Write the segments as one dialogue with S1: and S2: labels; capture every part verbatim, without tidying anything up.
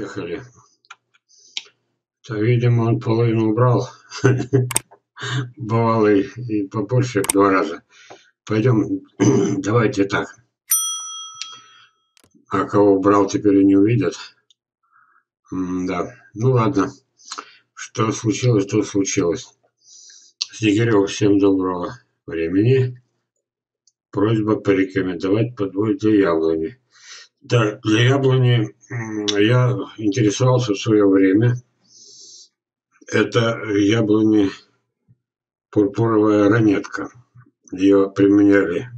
S1: Поехали. То, видимо, он половину убрал. Бывало и, и побольше, в два раза. Пойдем, давайте так. А кого убрал, теперь и не увидят. М да, ну ладно. Что случилось, то случилось. Снегирев, всем доброго времени. Просьба порекомендовать подвой для яблони. Да, для яблони я интересовался в свое время. Это яблони пурпуровая ранетка. Ее применяли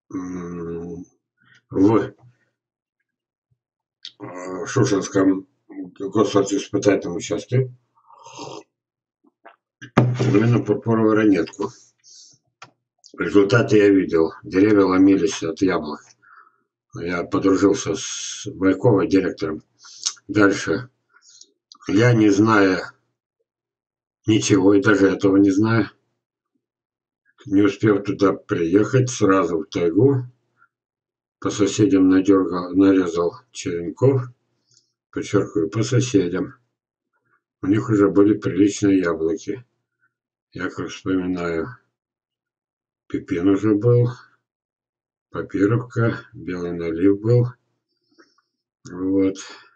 S1: в Шушенском госиспытательном участке. Именно пурпуровую ранетку. Результаты я видел. Деревья ломились от яблок. Я подружился с Байковой, директором. Дальше. Я, не зная ничего, и даже этого не знаю, не успев туда приехать, сразу в тайгу, по соседям надергал, нарезал черенков, подчеркиваю, по соседям. У них уже были приличные яблоки. Я как вспоминаю, пепин уже был, папировка, белый налив был. Вот.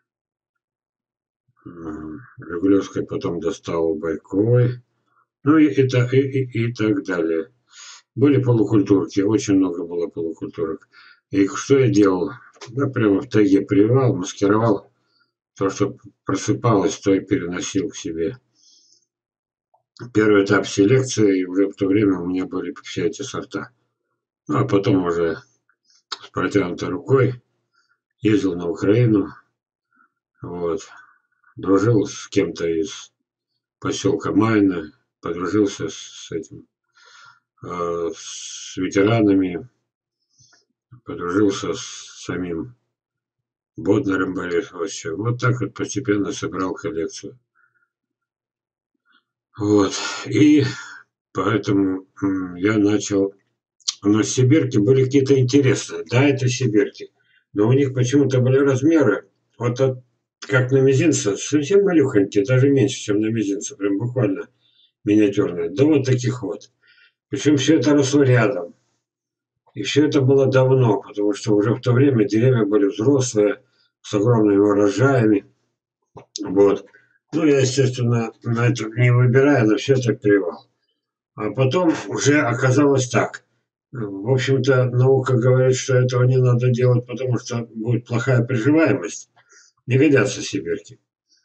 S1: Жигулевской потом достал у Байковой. Ну и, и, и, и, и так далее. Были полукультурки, очень много было полукультурок. И что я делал? Я прямо в тайге прививал, маскировал. То, что просыпалось, то и переносил к себе. Первый этап селекции, и уже в то время у меня были все эти сорта. Ну, а потом уже с протянутой рукой ездил на Украину. Вот. Дружил с кем-то из поселка Майна, подружился с этим, э, с ветеранами, подружился с самим Боднарем Борисовичем. Вот так вот постепенно собрал коллекцию. Вот. И поэтому я начал. Но сибирки были какие-то интересные. Да, это сибирки. Но у них почему-то были размеры. Вот от, как на мизинце, совсем малюхонькие, даже меньше, чем на мизинце. Прям буквально миниатюрные. Да вот таких вот. Причем все это росло рядом. И все это было давно, потому что уже в то время деревья были взрослые, с огромными урожаями. Вот. Ну, я, естественно, на это не выбирая, на все это прививал. А потом уже оказалось так. В общем-то, наука говорит, что этого не надо делать, потому что будет плохая приживаемость. Не годятся сибирки.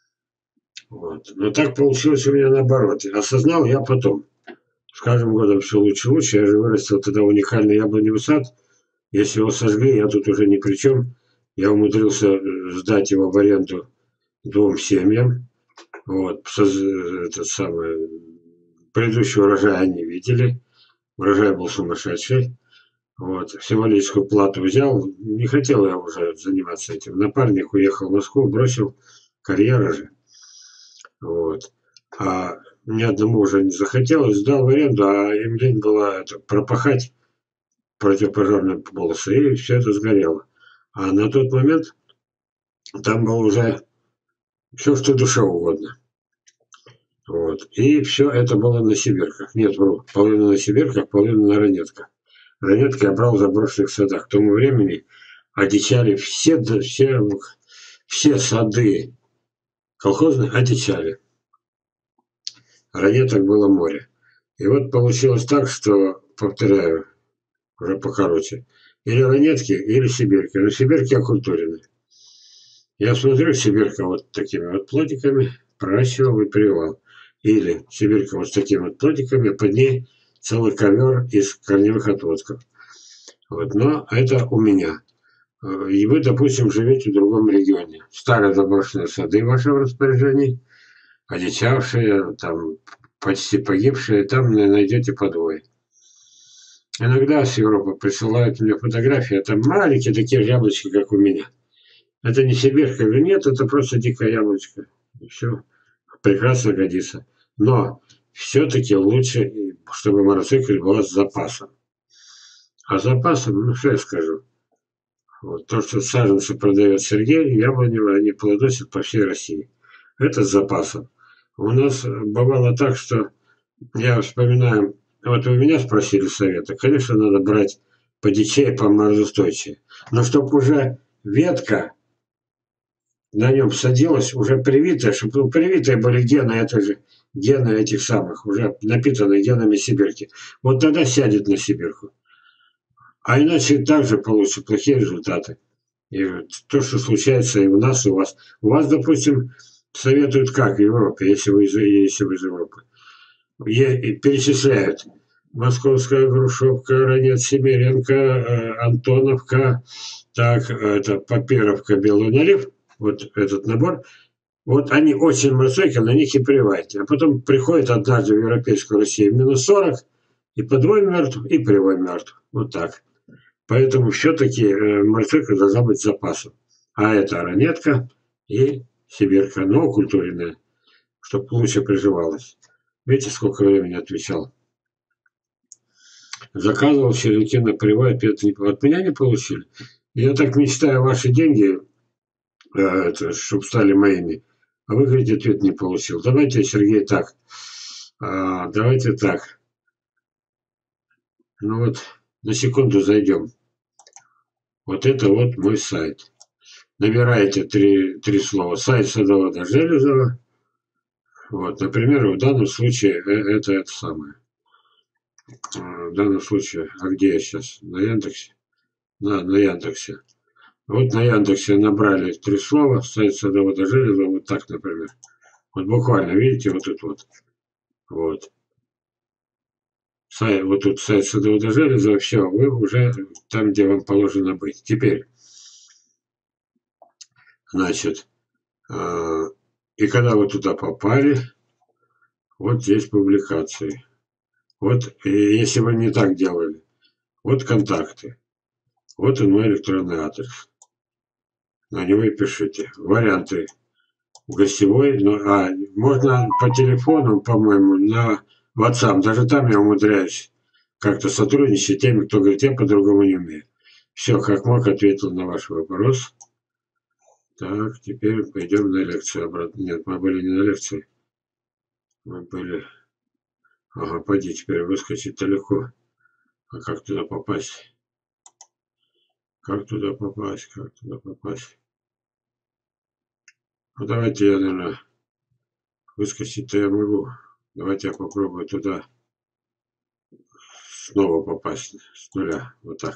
S1: Вот. Но так получилось у меня наоборот. Осознал я потом. С каждым годом все лучше и лучше. Я же вырастил тогда уникальный яблоневый сад. Если его сожгли, я тут уже ни при чем. Я умудрился сдать его в аренду двум семьям. Вот. Этот самый, предыдущий урожай они видели. Урожай был сумасшедший. Вот. Символическую плату взял. Не хотел я уже заниматься этим. Напарник уехал в Москву, бросил. Карьера же. Вот. А ни одному уже не захотелось. Сдал в аренду, а им лень было это, пропахать противопожарные полосы, и все это сгорело. А на тот момент там было уже все, что душе угодно. Вот. И все это было на сибирках. Нет, вру. Половина на сибирках, половина на ранетках. Ранетки я брал в заброшенных садах. К тому времени одичали все, все, все сады колхозные одичали. Ранеток было море. И вот получилось так, что, повторяю, уже покороче, или ранетки, или сибирки. Но сибирки окультурены. Я смотрю, сибирка вот такими вот плодиками проращивал и прививал. Или сибирка вот с такими вот плодиками, а под ней целый ковер из корневых отводков. Вот, но это у меня. И вы, допустим, живете в другом регионе. Старые заброшенные сады в вашем распоряжении, одичавшие, там, почти погибшие, там найдете подвой. Иногда с Европы присылают мне фотографии, это маленькие такие яблочки, как у меня. Это не сибирка или нет, это просто дикое яблочко. И все. Прекрасно годится. Но все-таки лучше, чтобы мотоцикл был с запасом. А с запасом, ну что я скажу, Вот. То, что саженцы продает Сергей, яблоневые, они плодоносят по всей России. Это с запасом. У нас бывало так, что я вспоминаю, вот вы меня спросили совета, конечно, надо брать по дичее, по морозостойчивее. Но чтобы уже ветка на нем садилась, уже привитая, чтобы ну, привитые были гены, это же гены этих самых, уже напитанные генами сибирки. Вот тогда сядет на сибирку. А иначе также получится плохие результаты. И вот то, что случается и у нас, и у вас. У вас, допустим, советуют как в Европе, если вы из, если вы из Европы. Е- перечисляют. Московская грушевка, ранец Семеренко, э, Антоновка, так, это Папировка, Белый налив, вот этот набор. Вот они очень марсойка, на них и плевать. А потом приходит однажды в европейскую Россию минус сорок, и подвой мертв, и привой мертв. Вот так. Поэтому все-таки э, морцойка должна быть с запасом. А это ранетка и сибирка, но культурная, чтобы лучше приживалась. Видите, сколько времени отвечал. Заказывал черенки на привой, ответ не, от меня не получили. Я так мечтаю ваши деньги, э, чтобы стали моими. А вы говорите, ответ не получил. Давайте, Сергей, так. А, давайте так. Ну вот, на секунду зайдем. Вот это вот мой сайт. Набираете три, три слова. Сайт садовода Железова. Вот, например, в данном случае э, это это самое. А, В данном случае, а где я сейчас? На Яндексе? На, на Яндексе. Вот на Яндексе набрали три слова, сайт садовода Железова, вот так, например. Вот буквально, видите, вот тут вот. Вот. Сайт, вот тут сайт садовода Железова, все, вы уже там, где вам положено быть. Теперь, значит, э, и когда вы туда попали, вот здесь публикации. Вот, и если вы не так делали, вот контакты. Вот он мой электронный адрес. На него и пишите. Варианты. Гостевой, ну, а, можно по телефону, по-моему, на WhatsApp. Даже там я умудряюсь как-то сотрудничать с теми, кто говорит, я по-другому не умею. Все, как мог, ответил на ваш вопрос. Так, теперь пойдем на лекцию обратно. Нет, мы были не на лекции. Мы были... Ага, пойди теперь выскочить далеко. А как туда попасть? Как туда попасть? Как туда попасть? Ну, давайте я, наверное, выскочить-то я могу. Давайте я попробую туда снова попасть с нуля. Вот так.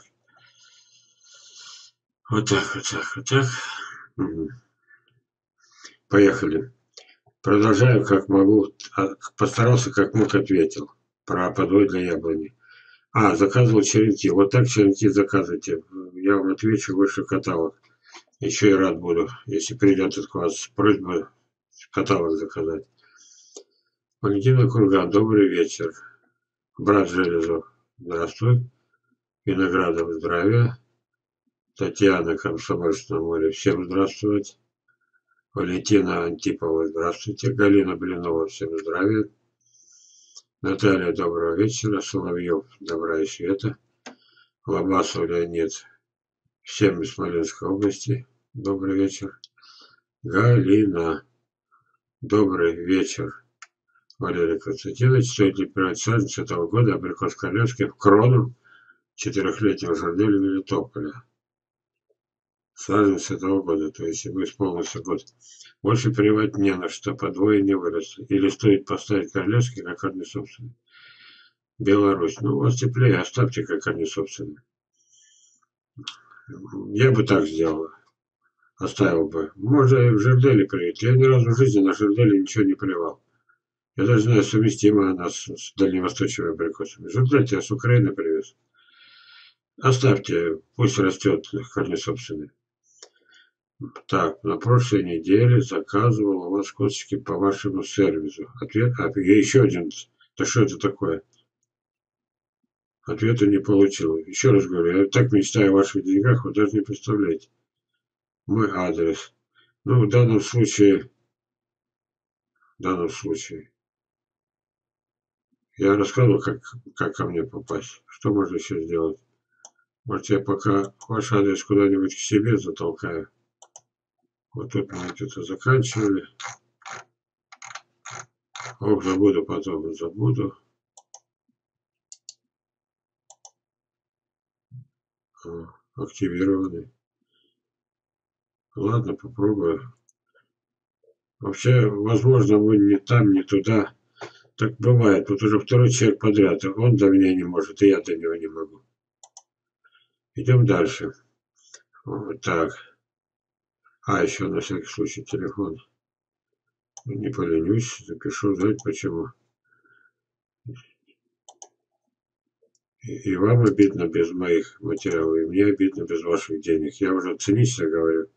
S1: Вот так, вот так, вот так. Мгм. Поехали. Продолжаю, как могу. А, Постарался, как мог, ответил. Про подвой для яблони. А, заказывал черенки. Вот так черенки заказывайте. Я вам отвечу, выше каталог. Еще и рад буду, если придет от вас просьба каталог заказать. Валентина Курган, добрый вечер. Брат Железов, здравствуй. Виноградов, здравия. Татьяна, Комсомольск на море, всем здравствовать. Валентина Антипова, здравствуйте. Галина Блинова, всем здравия. Наталья, доброго вечера. Соловьев, добра и света. Лобасов Леонид, всем из Смоленской области, добрый вечер. Галина, добрый вечер. Валерий Константинович, стоит ли пирать саженец этого года абрикос королевский в крону четырехлетнего жарделя Мелитополя? Саженец этого года, то есть ему исполнился год. Больше прививать не на что, по двое не выросли. Или стоит поставить королевский как корни собственные. Беларусь. Ну, у вас теплее, оставьте как корни собственные. Я бы так сделал. Оставил бы. Можно и в жердели привить. Я ни разу в жизни на жердели ничего не привал. Я даже знаю, совместимо она с, с дальневосточными абрикосами. Жердель я с Украины привез. Оставьте, пусть растет корни собственные. Так, на прошлой неделе заказывал у вас косточки по вашему сервису. Ответ, а, я еще один. Да что это такое? Ответа не получил. Еще раз говорю, я так мечтаю о ваших деньгах, вы даже не представляете. Мой адрес. Ну, в данном случае, в данном случае, я рассказывал, как, как ко мне попасть. Что можно еще сделать? Может, я пока ваш адрес куда-нибудь к себе затолкаю. Вот тут мы где-то заканчивали. Ох, забуду потом, забуду. А, активированы. Ладно, попробую. Вообще, возможно, вы не там, не туда. Так бывает. Вот уже второй человек подряд. Он до меня не может, и я до него не могу. Идем дальше. Вот так. А, еще на всякий случай телефон. Не поленюсь, запишу, знаете почему. И, и вам обидно без моих материалов, и мне обидно без ваших денег. Я уже цинично говорю.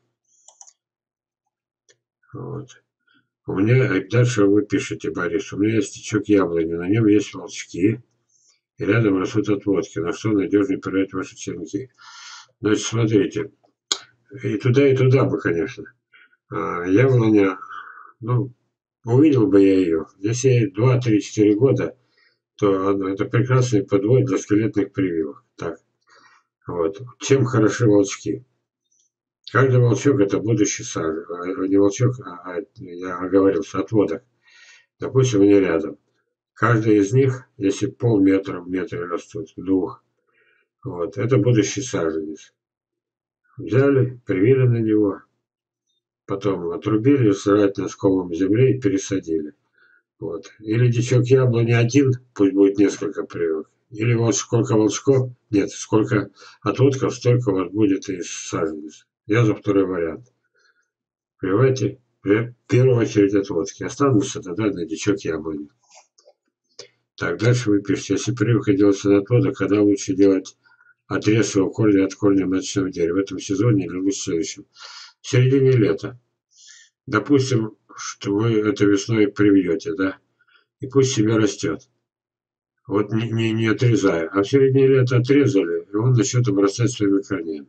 S1: Вот. У меня, а дальше вы пишете, Борис, у меня есть течок яблони, на нем есть волчки, и рядом растут отводки, на что надежнее проверять ваши черенки. Значит, смотрите, и туда, и туда бы, конечно. А, яблоня, ну, увидел бы я ее. Если ей два, три, четыре года, то она, это прекрасный подвой для скелетных прививок. Так, вот. Чем хороши волчки? Каждый волчок это будущий сажа. Не волчок, а, а я оговорился, отводок. Допустим, они рядом. Каждый из них, если полметра в метре растут, двух, вот, это будущий саженец. Взяли, привили на него, потом отрубили старательно с комом земли и пересадили. Вот. Или дичок яблони один, пусть будет несколько прививок. Или вот сколько волчков, нет, сколько отводков, столько у вас будет и саженец. Я за второй вариант. Прививайте в первую очередь отводки. Останутся тогда на дичок яблони. Так, дальше вы пишете. Если прививка делается на отводок, когда лучше делать отрез его корня от корня маточного дерева? В этом сезоне или в следующем? В середине лета. Допустим, что вы это весной привьете, да? И пусть себе растет. Вот не, не, не отрезая. А в середине лета отрезали, и он начнет обрастать своими корнями.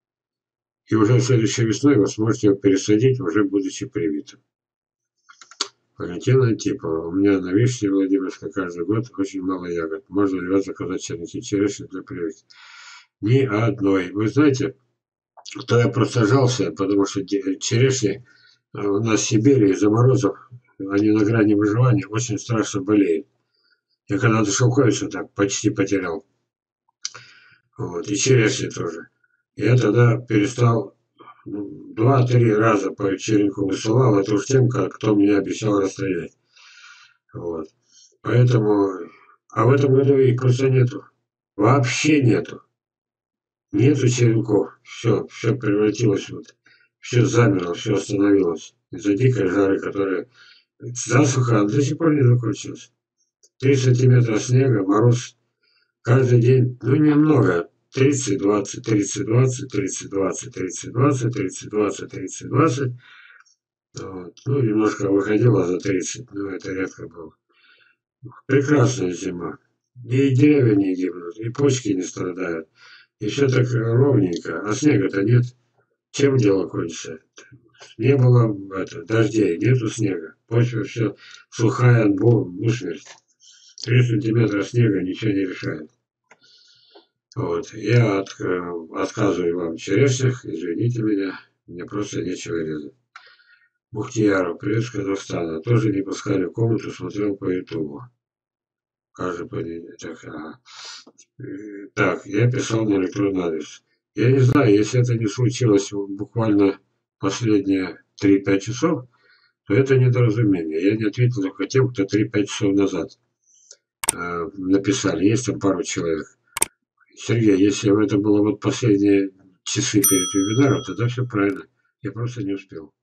S1: И уже следующей весной вы сможете его пересадить, уже будучи привитым. Валентина Антипова. У меня на вишне Владимирской каждый год очень мало ягод. Можно ли вас заказать черники черешни для прививки? Ни одной. Вы знаете, то я просажался, потому что черешни у нас в Сибири из-за морозов, они на грани выживания, очень страшно болеют. Я когда до Шелковица так почти потерял. Вот, и черешни тоже. Я тогда перестал ну, два-три раза по черенку высылал, это уж тем, как кто мне обещал расстрелять. Вот. Поэтому, а в этом году их просто нету. Вообще нету. Нету черенков. Все, все превратилось вот. Все замерло, все остановилось. Из-за дикой жары, которая засуха до сих пор не закончилась. Три сантиметра снега, мороз каждый день, ну немного, тридцать двадцать, тридцать двадцать, тридцать двадцать, тридцать двадцать, тридцать двадцать, тридцать двадцать. Вот. Ну, немножко выходило за тридцать, но это редко было. Прекрасная зима. И деревья не гибнут, и почки не страдают. И все так ровненько, а снега-то нет. Чем дело кончится? Не было это, дождей, нету снега. Почва все сухая, усмерть. Три сантиметра снега ничего не решает. Вот. Я от, отказываю вам в черешнях, извините меня, мне просто нечего резать. Бухтияров, привет с Казахстана. Тоже не пускали в комнату, смотрел по ютубу. Каждый понедельник. Так, ага. Так, я писал на электронный адрес. Я не знаю, если это не случилось буквально последние три-пять часов, то это недоразумение. Я не ответил только тем, кто три-пять часов назад э, написали. Есть там пару человек. Сергей, если это было вот последние часы перед вебинаром, тогда все правильно. Я просто не успел.